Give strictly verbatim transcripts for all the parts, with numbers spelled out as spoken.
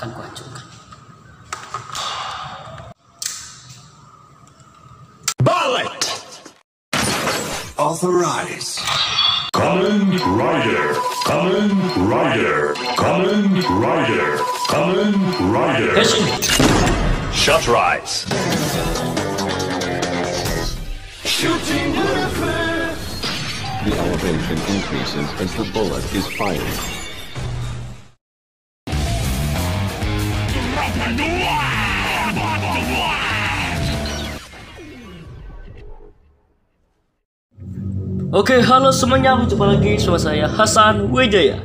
akan kuhancurkan. Bullet! Authorize. Kamen Rider, Kamen Rider, Kamen Rider, Kamen Rider. Shut rise. Shooting warfare. The elevation increases as the bullet is fired. Oke, halo semuanya, berjumpa lagi sama saya Hasan Wijaya.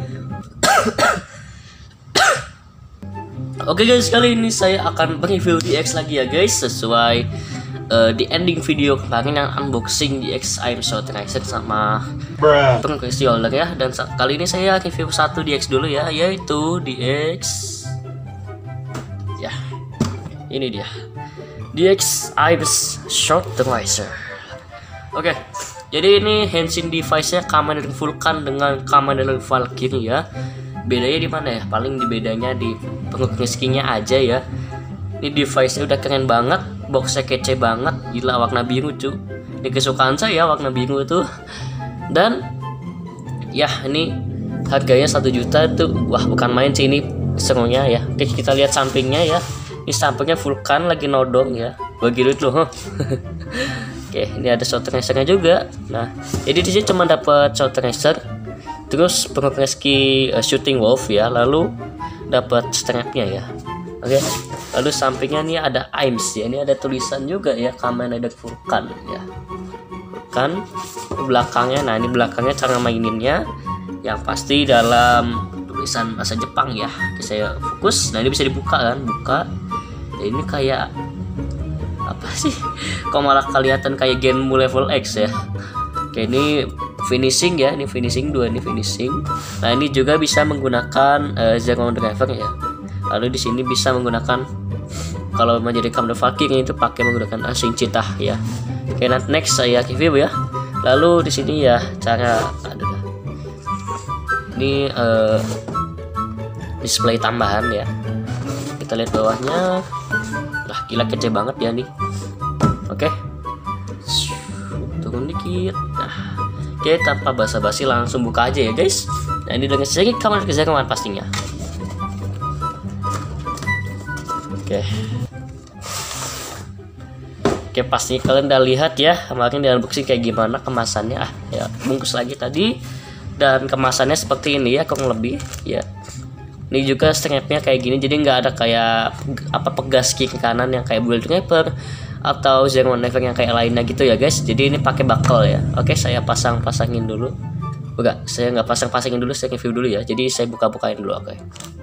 Oke guys, kali ini saya akan mereview D X lagi ya guys, sesuai uh, di ending video kemarin yang unboxing D X I'm So Tracer sama Progress Holder ya. Dan kali ini saya review satu D X dulu ya, yaitu D X. Ya, ini dia D X I'm So Tracer. Oke. Jadi ini henshin device-nya Commander Vulcan dengan Commander Valkyrie ya. Bedanya di mana ya? Paling di bedanya di pengukir skinnya aja ya. Ini device-nya udah keren banget, boxnya kece banget, gila warna biru cuy. Ini kesukaan saya warna biru itu. Dan ya ini harganya satu juta tuh. Wah, bukan main sih ini serunya ya. Oke, kita lihat sampingnya ya. Ini sampingnya Vulcan lagi nodong ya. Bagi duit loh. Oke, ini ada shot tracernya juga. Nah, jadi di sini cuma dapat shot tracer, terus progreski uh, shooting wolf ya, lalu dapat strapnya ya. Oke, lalu sampingnya nih ada Aims ya, ini ada tulisan juga ya, Commander Vulcan ya. Vulcan belakangnya, nah ini belakangnya cara maininnya, yang pasti dalam tulisan bahasa Jepang ya. Oke, saya fokus. Nah ini bisa dibuka kan, buka. Nah, ini kayak apa sih, kok malah kelihatan kayak Genmu level X ya. Oke, ini finishing ya, ini finishing dua, ini finishing. Nah ini juga bisa menggunakan uh, Zero Driver ya. Lalu di sini bisa menggunakan, kalau menjadi Commander Valkyrie itu pakai menggunakan asing citah ya. Oke, nanti next saya review ya. Lalu di sini ya cara ada ini uh, display tambahan ya. Kita lihat bawahnya. Lah, gila kece banget ya nih. Oke, turun dikit. Nah, oke, tanpa basa-basi langsung buka aja ya guys. Nah ini dengan sedikit kamar kezaman pastinya. Oke, oke pasti kalian udah lihat ya kemarin di unboxing kayak gimana kemasannya. Ah ya, bungkus lagi tadi dan kemasannya seperti ini ya kurang lebih ya. Ini juga strapnya kayak gini, jadi nggak ada kayak apa pegas kiri kanan yang kayak bullet driver atau zero driver yang kayak lainnya gitu ya guys. Jadi ini pakai buckle ya. Oke, saya pasang pasangin dulu. Enggak, saya nggak pasang pasangin dulu, saya review dulu ya. Jadi saya buka bukain dulu. Oke.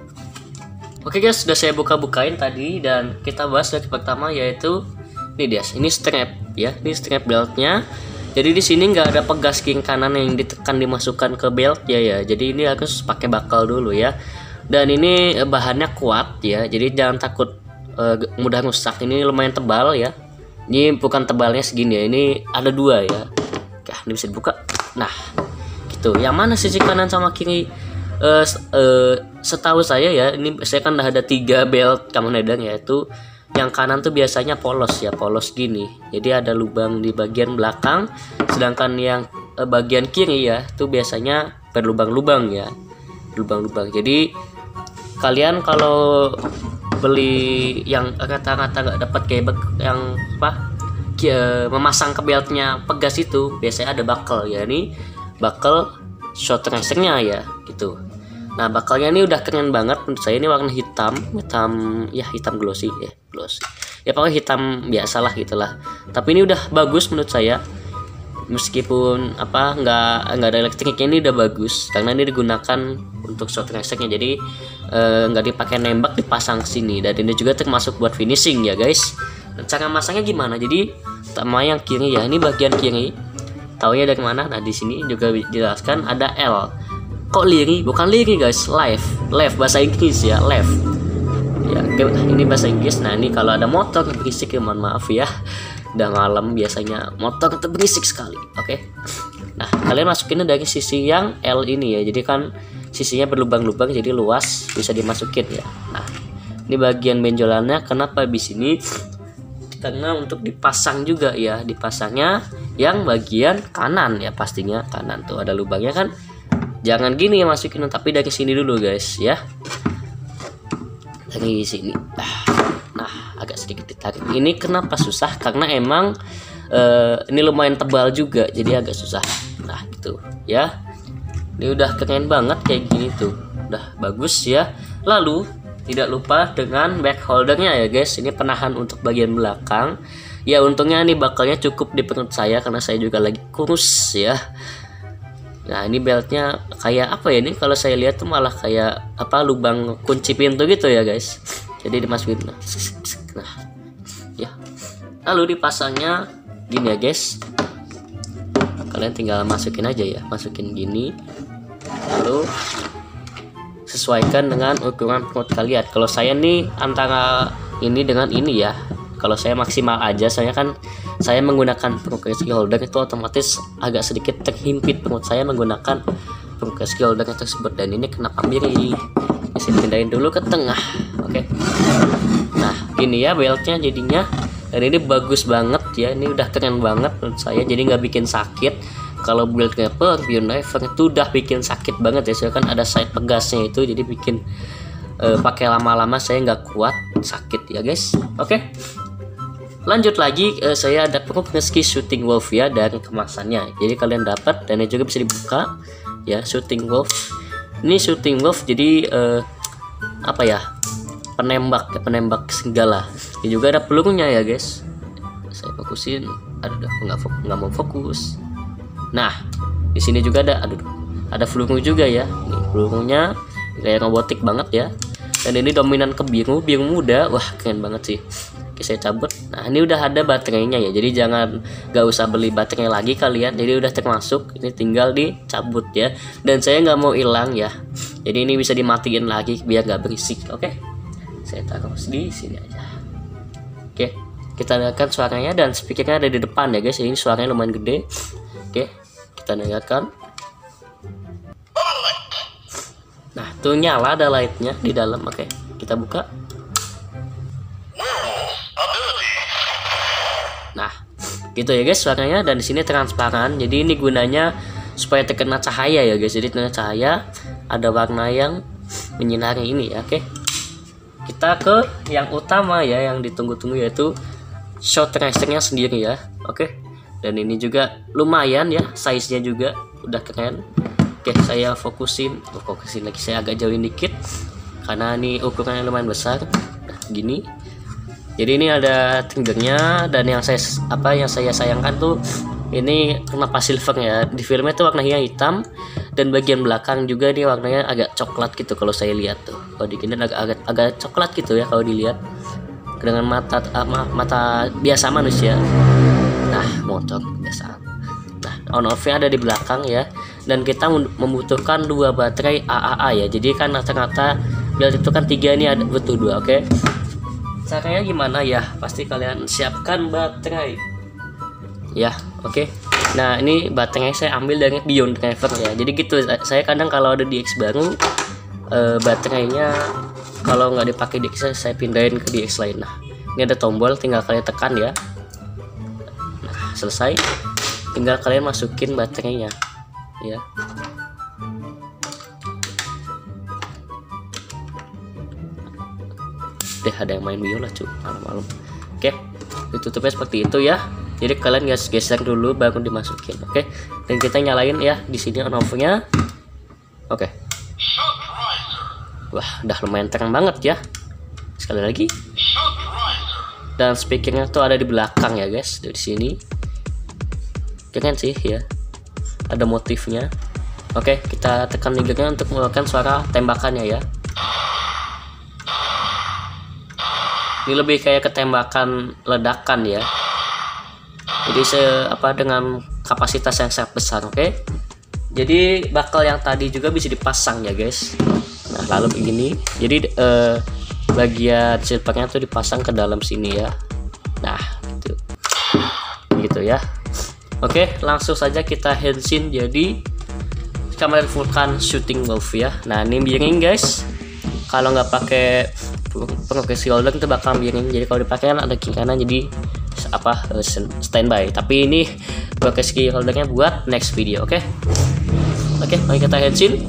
Oke guys, sudah saya buka bukain tadi dan kita bahas dari pertama yaitu ini dia. Ini strap ya. Ini strap beltnya. Jadi di sini nggak ada pegas kiri kanan yang ditekan dimasukkan ke belt ya ya. Jadi ini harus pakai buckle dulu ya. Dan ini bahannya kuat ya, jadi jangan takut uh, mudah rusak. Ini lumayan tebal ya. Ini bukan tebalnya segini ya, ini ada dua ya. Oke, ini bisa dibuka. Nah, gitu. Yang mana sisi kanan sama kiri? Uh, uh, setahu saya ya, ini saya kan udah ada tiga belt Commander ya. Itu yang kanan tuh biasanya polos ya, polos gini. Jadi ada lubang di bagian belakang. Sedangkan yang uh, bagian kiri ya, itu biasanya berlubang-lubang ya, lubang-lubang. Jadi kalian kalau beli yang rata-rata nggak dapat kayak yang apa memasang ke beltnya pegas itu biasanya ada buckle ya. Ini buckle shot tracernya ya gitu. Nah buckle-nya ini udah keren banget menurut saya. Ini warna hitam, hitam ya, hitam glossy ya, glossy ya, pokoknya hitam biasalah gitulah. Tapi ini udah bagus menurut saya, meskipun apa nggak nggak ada elektriknya, ini udah bagus karena ini digunakan untuk shot tracernya. Jadi eh, nggak dipakai nembak, dipasang sini. Dan ini juga termasuk buat finishing ya guys. Dan cara masangnya gimana? Jadi sama yang kiri ya, ini bagian kiri. Taunya dari mana? Nah di sini juga dijelaskan ada L. Kok liri? Bukan liri guys, left, left bahasa Inggris ya, left. Ya ini bahasa Inggris. Nah ini kalau ada motor berisik ya, mohon maaf ya. Udah malam biasanya motor itu berisik sekali. Oke. Nah, kalian masukinnya dari sisi yang L ini ya. Jadi kan sisinya berlubang-lubang, jadi luas, bisa dimasukin ya. Nah, ini bagian benjolannya. Kenapa di sini? Karena untuk dipasang juga ya, dipasangnya yang bagian kanan ya, pastinya kanan tuh ada lubangnya kan. Jangan gini ya masukin, tapi dari sini dulu guys ya. Dari sini. Nah, agak sedikit ditarik. Ini kenapa susah? Karena emang uh, ini lumayan tebal juga, jadi agak susah. Nah, gitu ya. Ini udah keren banget kayak gini tuh. Udah bagus ya. Lalu tidak lupa dengan back holdernya ya guys. Ini penahan untuk bagian belakang. Ya untungnya nih bakalnya cukup di perut saya karena saya juga lagi kurus ya. Nah, ini beltnya kayak apa ya, ini kalau saya lihat tuh malah kayak apa, lubang kunci pintu gitu ya guys. Jadi dimasukin. Nah, ya. Lalu dipasangnya gini ya guys. Kalian tinggal masukin aja ya, masukin gini. Lalu sesuaikan dengan ukuran perut kalian. Kalau saya nih antara ini dengan ini ya. Kalau saya maksimal aja, soalnya kan saya menggunakan progress key holder itu otomatis agak sedikit terhimpit perut saya menggunakan progress key holder tersebut. Dan ini kenapa miring? Saya pindahin dulu ke tengah. Oke. Okay. Nah, gini ya beltnya jadinya. Dan ini bagus banget ya. Ini udah keren banget menurut saya. Jadi nggak bikin sakit. Kalau build grabber, beyond diver itu udah bikin sakit banget ya. Soalnya kan ada side pegasnya itu, jadi bikin uh, pakai lama-lama saya nggak kuat, sakit ya guys. Oke. Okay. Lanjut lagi, uh, saya ada progress key shooting wolf ya dari kemasannya. Jadi kalian dapat dan ini juga bisa dibuka ya, shooting wolf. Ini shooting wolf jadi uh, apa ya? Penembak, ya, penembak segala. Ini juga ada pelurunya ya guys. Saya fokusin, aduh nggak nggak mau fokus. Nah, di sini juga ada, aduh, ada peluru juga ya. Ini pelurunya kayak robotik banget ya. Dan ini dominan ke biru, biru muda. Wah, keren banget sih. Oke, saya cabut. Nah, ini udah ada baterainya ya. Jadi jangan gak usah beli baterai lagi kalian. Jadi udah termasuk. Ini tinggal dicabut ya. Dan saya nggak mau hilang ya. Jadi ini bisa dimatiin lagi biar gak berisik. Oke. Saya taruh di sini aja. Oke. Kita dengarkan suaranya dan speakernya ada di depan ya guys. Ini suaranya lumayan gede. Oke. Kita dengarkan. Nah, tuh nyala ada lightnya di dalam. Oke. Kita buka. Nah, gitu ya guys suaranya, dan di sini transparan. Jadi ini gunanya supaya terkena cahaya ya guys. Jadi terkena cahaya ada warna yang menyinari ini ya. Oke. Kita ke yang utama ya, yang ditunggu-tunggu yaitu shot tracernya sendiri ya. Oke. Dan ini juga lumayan ya, size-nya juga udah keren. Oke, saya fokusin. Oh, fokusin lagi, saya agak jauhin dikit karena ini ukurannya lumayan besar. Nah, gini. Jadi ini ada triggernya, dan yang saya apa yang saya sayangkan tuh ini kenapa silver ya. Di filmnya tuh warnanya hitam, dan bagian belakang juga ini warnanya agak coklat gitu kalau saya lihat tuh. Kalau di sini agak agak agak coklat gitu ya kalau dilihat dengan mata uh, mata biasa manusia. Nah, motor biasa. Nah, on off-nya ada di belakang ya. Dan kita membutuhkan dua baterai A A A ya. Jadi kan rata-rata build itu kan tiga, ini ada butuh dua. Oke. Okay? Caranya gimana ya? Pasti kalian siapkan baterai. Ya, oke. Okay. Nah, ini baterai saya ambil dari Beyond Driver ya. Jadi gitu. Saya kadang kalau ada D X baru, eh, baterainya kalau nggak dipakai D X saya pindahin ke D X lain. Nah, ini ada tombol, tinggal kalian tekan ya. Nah, selesai. Tinggal kalian masukin baterainya. Ya. Deh, ada yang main biola cuy malam-malam. Oke, ditutupnya seperti itu ya. Jadi kalian guys geser dulu baru dimasukin. Oke, dan kita nyalain ya di sini on off-nya. Oke. Wah, udah lumayan terang banget ya. Sekali lagi. Dan speakernya tuh ada di belakang ya guys, dari sini. Keren sih ya. Ada motifnya. Oke, kita tekan triggernya untuk mengeluarkan suara tembakannya ya. Ini lebih kayak ketembakan ledakan ya. Jadi se apa dengan kapasitas yang sangat besar, oke? Okay? Jadi bakal yang tadi juga bisa dipasang ya guys. Nah, lalu begini. Jadi eh, bagian silvernya tuh dipasang ke dalam sini ya. Nah, gitu. Gitu ya. Oke, langsung saja kita henshin jadi Kamen Vulcan Shooting Wolf ya. Nah, ini miring guys. Kalau nggak pakai progresi holder itu bakal miring. Jadi kalau dipakai kan ada kiri kanan jadi apa standby. Tapi ini progresi holdernya buat next video, oke? Oke, mari kita henshin.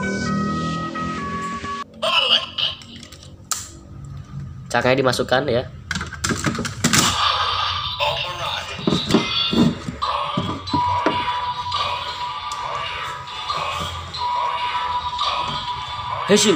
Caranya dimasukkan ya. Henshin.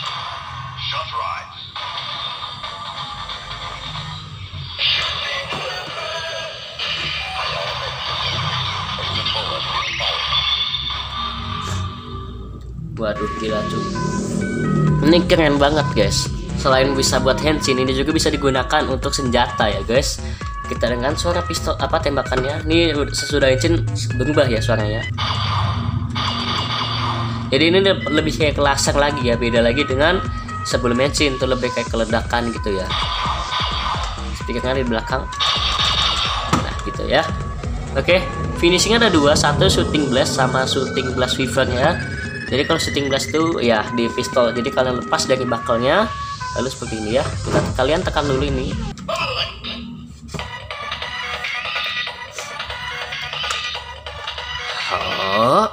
Waduh, gila tuh. Ini keren banget guys. Selain bisa buat henshin, ini juga bisa digunakan untuk senjata ya guys. Kita dengan suara pistol apa tembakannya. Ini sesudah henshin berubah ya suaranya. Jadi ini lebih kayak laser lagi ya, beda lagi dengan sebelum henshin tuh lebih kayak keledakan gitu ya. Speakernya di belakang. Nah gitu ya. Oke, finishingnya ada dua, satu shooting blast sama shooting blast weaver ya. Jadi kalau shooting blast tuh ya di pistol. Jadi kalian lepas dari bakalnya, lalu seperti ini ya. Kita, kalian tekan dulu ini. Oh.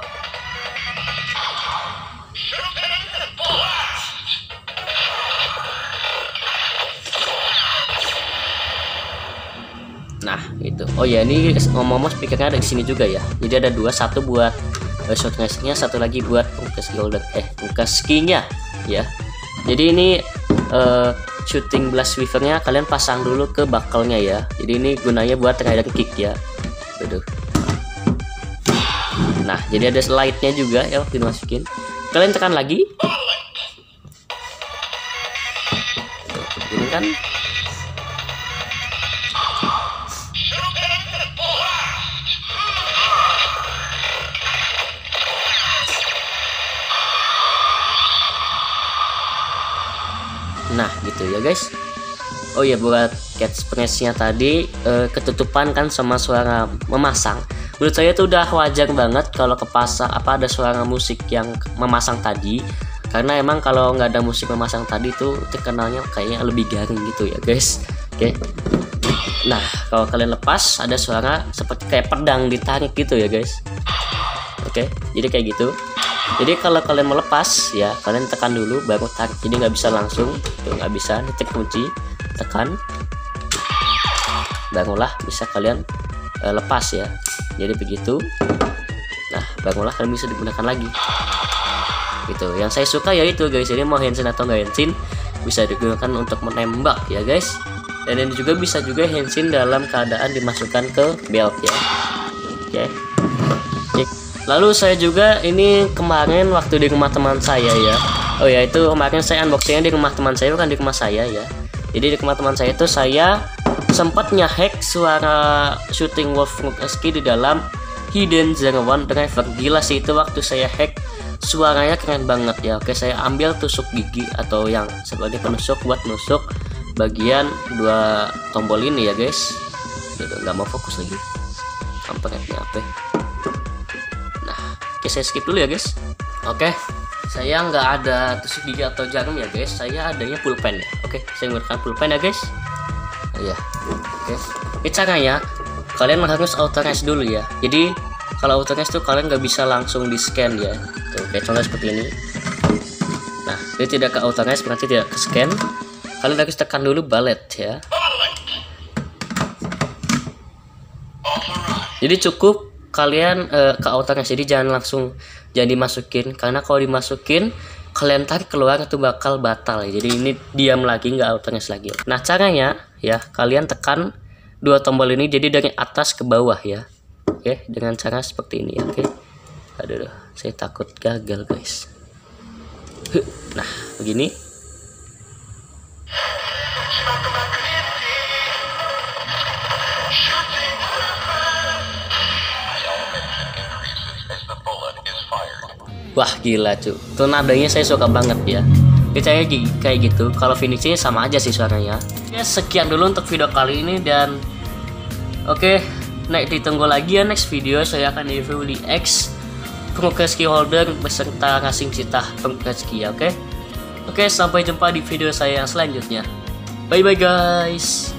Nah, gitu. Oh ya, ini ngomong-ngomong speakernya ada di sini juga ya. Jadi ada dua, satu buat uh, shotgunnya, satu lagi buat progress holder eh progress skill-nya ya. Jadi ini uh, shooting blast weaver-nya kalian pasang dulu ke buckle-nya ya. Jadi ini gunanya buat rider kick ya. Aduh. Nah, jadi ada slide-nya juga ya waktu dimasukin. Kalian tekan lagi. Ini kan nah gitu ya guys. Oh ya, buat catchphrase-nya tadi eh, ketutupan kan sama suara memasang. Menurut saya itu udah wajar banget kalau kepasang apa ada suara musik yang memasang tadi. Karena emang kalau nggak ada musik memasang tadi tuh terkenalnya kayaknya lebih garing gitu ya guys. Oke. Nah kalau kalian lepas ada suara seperti kayak pedang ditarik gitu ya guys. Oke, jadi kayak gitu. Jadi kalau kalian melepas ya kalian tekan dulu baru tarik. Jadi nggak bisa langsung, tuh nggak bisa, titik kunci tekan, barulah bisa kalian uh, lepas ya. Jadi begitu. Nah barulah kalian bisa digunakan lagi. Gitu. Yang saya suka ya itu guys. Jadi mau henshin atau nggak henshin bisa digunakan untuk menembak ya guys. Dan ini juga bisa juga henshin dalam keadaan dimasukkan ke belt ya. Oke. Okay. Lalu saya juga ini kemarin waktu di rumah teman saya ya. Oh ya, itu kemarin saya unboxingnya di rumah teman saya, bukan di rumah saya ya. Jadi di rumah teman saya itu saya sempat ngehack suara shooting wolf ski di dalam Hidden Zero One driver. Gila sih itu waktu saya hack, suaranya keren banget ya. Oke, saya ambil tusuk gigi atau yang sebagai penusuk buat nusuk bagian dua tombol ini ya guys. Udah nggak mau fokus lagi. Kampretnya apa? Oke, saya skip dulu ya guys. Oke, saya nggak ada tusuk gigi atau jarum ya guys. Saya adanya pulpen ya. Oke, saya menggunakan pulpen ya guys. Oh, ya. Oke, ini caranya kalian harus auto-rest dulu ya. Jadi kalau auto-rest tuh kalian nggak bisa langsung di scan ya. Tuh, kayak contoh seperti ini. Nah, ini tidak ke auto-rest berarti tidak ke scan. Kalian harus tekan dulu balet ya. Jadi cukup kalian uh, ke auto-rest, jadi jangan langsung jangan dimasukin, karena kalau dimasukin kalian tarik keluar itu bakal batal ya. Jadi ini diam lagi, nggak auto-rest lagi. Nah caranya ya kalian tekan dua tombol ini jadi dari atas ke bawah ya. Oke, dengan cara seperti ini ya. Oke, aduh, saya takut gagal guys. Nah begini. Wah gila cuy, tuh nadanya saya suka banget ya. Kita kayak gitu. Kalau finishingnya sama aja sih suaranya. Ya sekian dulu untuk video kali ini dan oke, okay, Nah, ditunggu lagi ya next video, saya akan review di X progress key holder beserta ngasih cita progress key, oke? Okay? Oke, okay, sampai jumpa di video saya yang selanjutnya. Bye bye guys.